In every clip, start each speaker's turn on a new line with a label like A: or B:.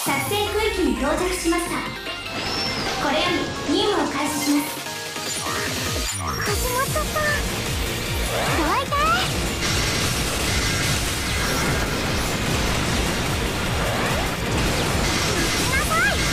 A: 作戦区域に到着しました。これより任務を開始します。
B: 始まっちゃった。どいて。待ちなさい。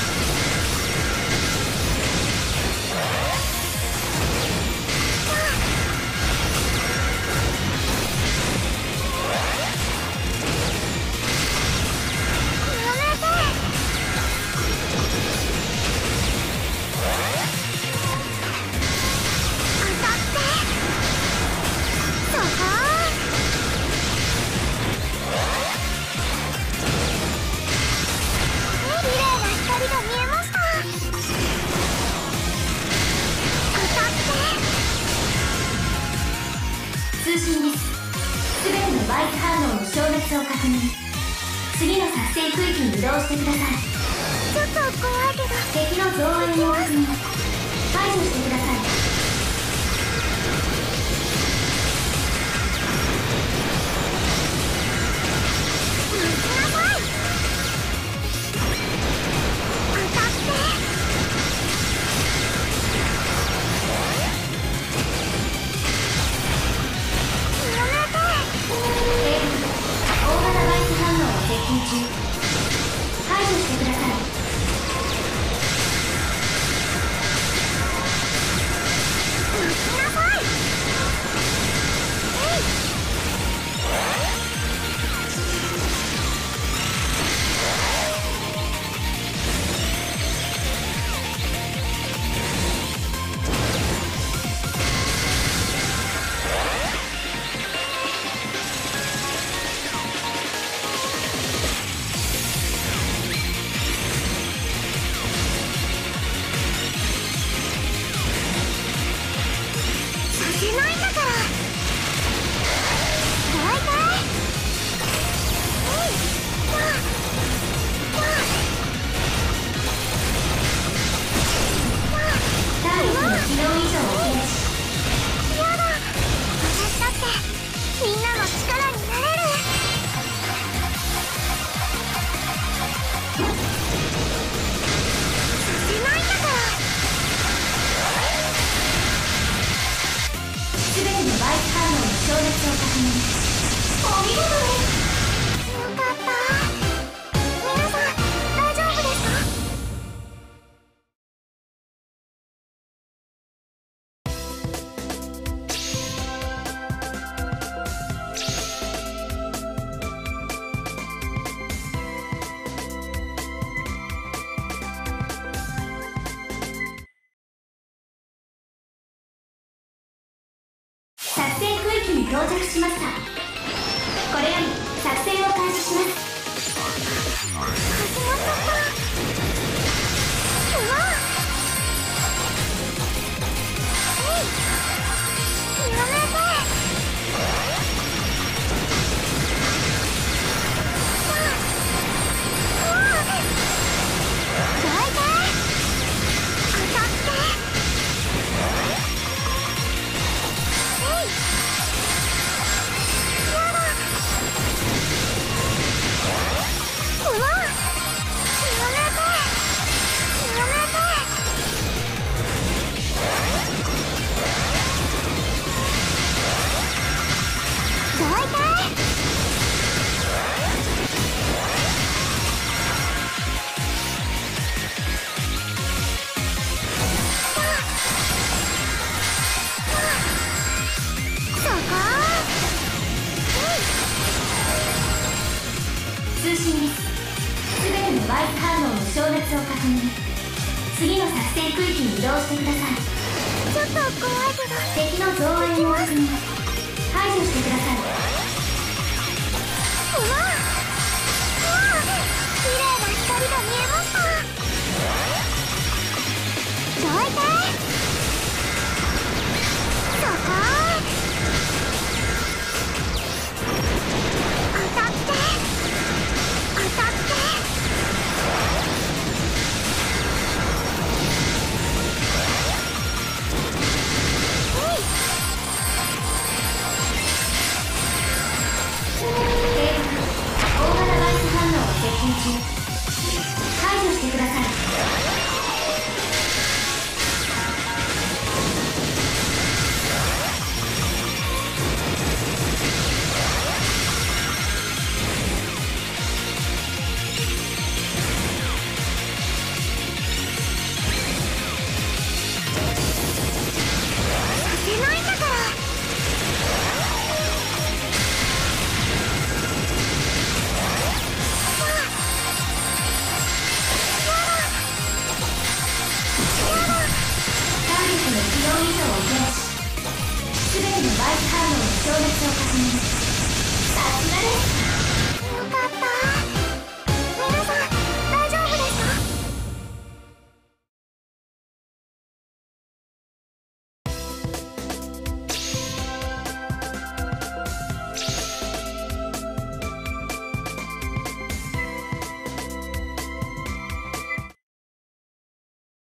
A: 通信です。すべてのバイス反応の消滅を確認。次の作戦区域に移動してください。
B: ちょっと怖いけど。
A: 敵の増援を確認。排除してください。排除してください。消滅を確認。お見事です。よかった。皆さん大丈夫ですか？作戦区域に到着しました。これより作戦を開始します。始まっちゃった。うわっ。やめて。通信です。すべてのバイス反応の消滅を確認。次の作戦区域に移動してください。ちょっと怖いけど。敵の増援を確認。排除してください。